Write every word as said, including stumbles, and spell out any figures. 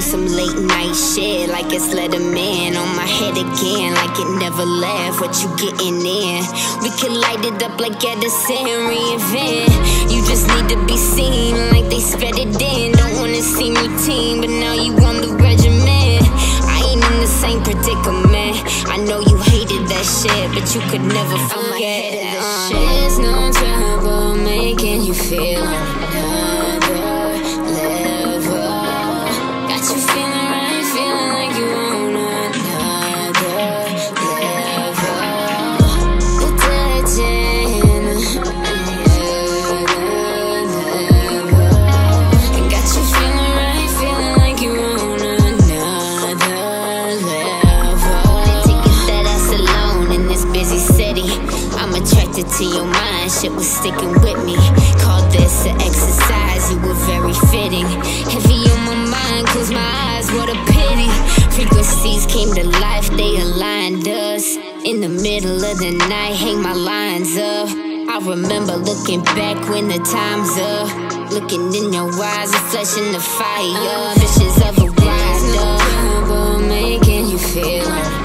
on some late night shit, like it's Letterman. On my head again, like it never left. What you getting in? We can light it up like Edison, reinvent. You just need to be seen, like they sped it in. Don't wanna seem routine, but now you on the regimen. I ain't in the same predicament. I know you hated that shit, but you could never forget it. Uh, There's no trouble making you feel on another level. Got you feeling right, feeling like you on another level. We're touching another level. Got you feeling right, feeling like you on another level. Take that ass alone in this busy city. I'm attracted to your mind, shit was sticking with me. Call this an exercise, you were very fitting. Heavy on my mind, close my eyes, what a pity. Frequencies came to life, they aligned us. In the middle of the night, hang my lines up. I remember looking back when the time's up. Looking in your eyes, a flesh in the fire. Visions of a rider, making you feel